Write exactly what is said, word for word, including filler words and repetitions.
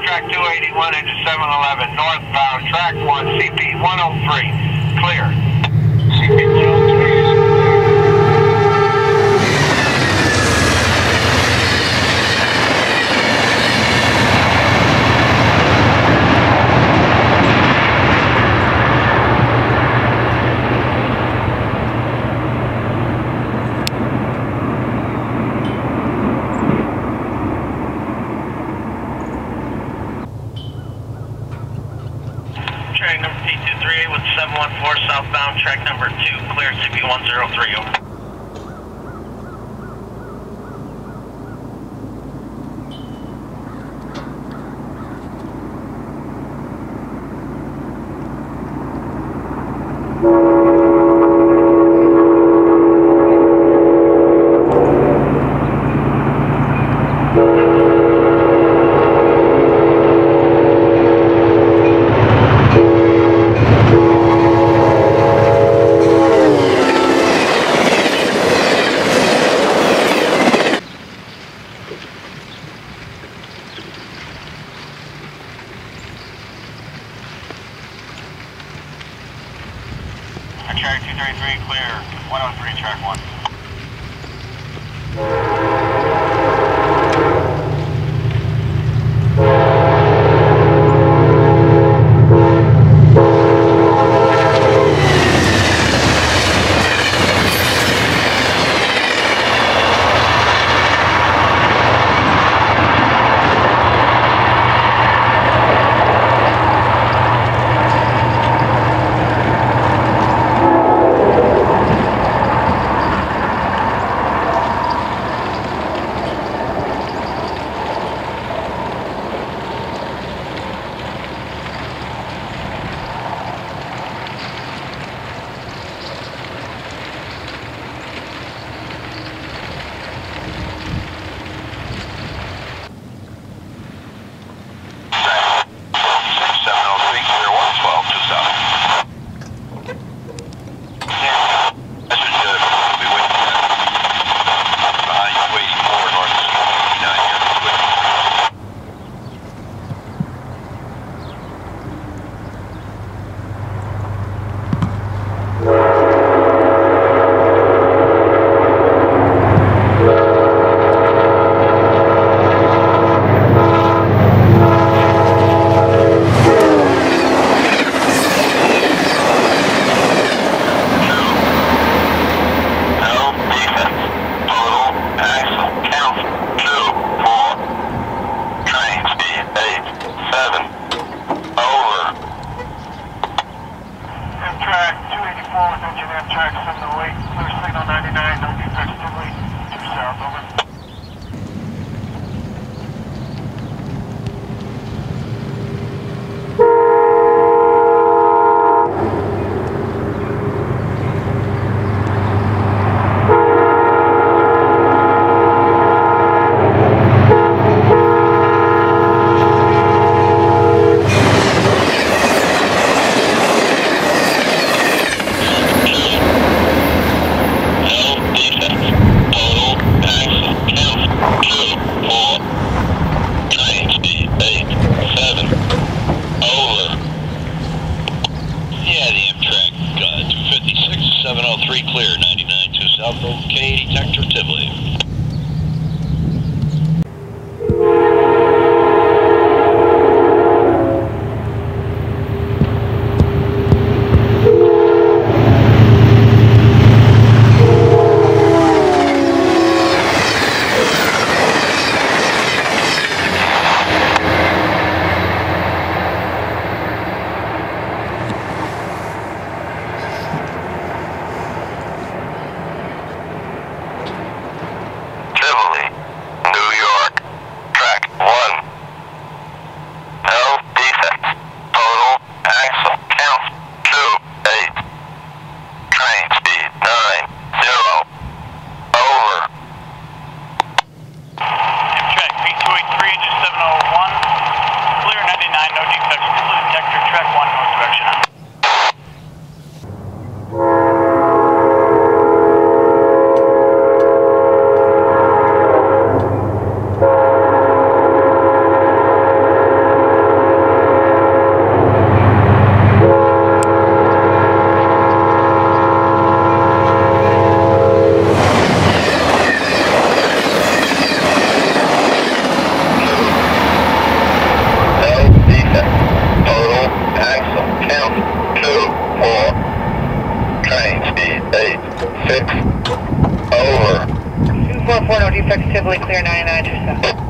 Amtrak two eighty-one into seven eleven, northbound, track one, C P one oh three, clear. C P one oh three is clear. Track number P two three eight with seven one four southbound, track number two, clear C P one oh three, over. Track two thirty-three, clear, one oh three, track one. Amtrak seven oh eight, clear signal ninety-nine, no defects, Tivoli, two south, over. seven oh three clear, ninety-nine two south, okay, detector Tivoli. Amtrak Tivoli, clear ninety-nine two seven.